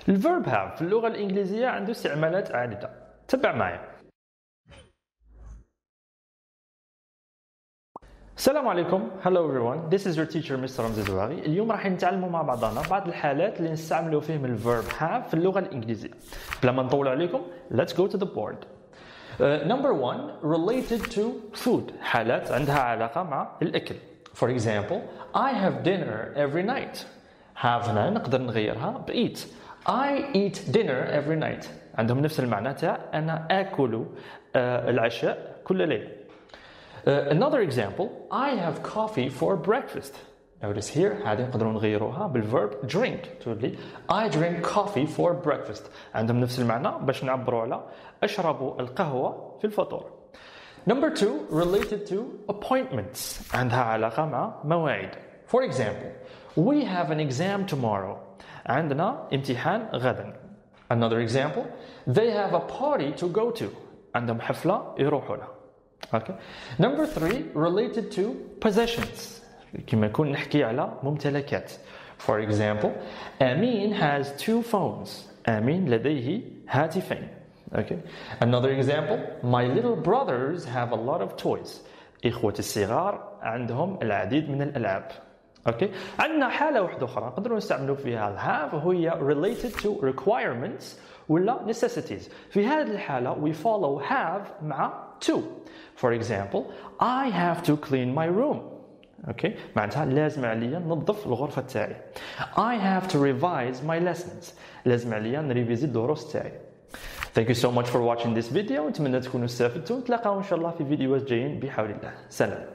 الverb have في اللغة الإنجليزية عنده استعمالات عديدة. تبع معي. السلام عليكم. Hello everyone. This is your teacher Mr. رمزي زواغي. اليوم راح نتعلموا مع بعضنا بعض الحالات اللي نستعملوا فيهم الverb have في اللغة الإنجليزية. بلا ما نطول عليكم, let's go to the board. Number one, related to food. حالات عندها علاقة مع الأكل. For example, I have dinner every night. have هنا نقدر نغيرها ب eat. I eat dinner every night. عندهم نفس المعنى تاع أنا آكل العشاء كل ليلة. Another example, I have coffee for breakfast. Notice here هذه نقدروا نغيروها بالverb drink. تقول لي I drink coffee for breakfast. عندهم نفس المعنى باش نعبروا على أشرب القهوة في الفطور. Number two, related to appointments. عندها علاقة مع مواعيد. For example, we have an exam tomorrow. عندنا امتحان غدا. Another example, they have a party to go to. عندهم حفلة يروحوا لها. Okay. Number three, related to possessions. كما نكون نحكي على ممتلكات. For example, Amin has 2 phones. Amin لديه هاتفين. Okay. Another example, my little brothers have a lot of toys. إخوتي الصغار عندهم العديد من الألعاب. Okay. عندنا حالة واحدة أخرى نقدروا نستعملوا فيها have وهي related to requirements ولا necessities. في هذه الحالة we follow have مع to. For example, I have to clean my room. Okay. معناتها لازم عليا ننظف الغرفة تاعي. I have to revise my lessons. لازم عليا نريفيزي الدروس تاعي. Thank you so much for watching this video. نتمنى تكونوا استفدتوا. نتلاقاو إن شاء الله في فيديوهات جايين بحول الله. سلام.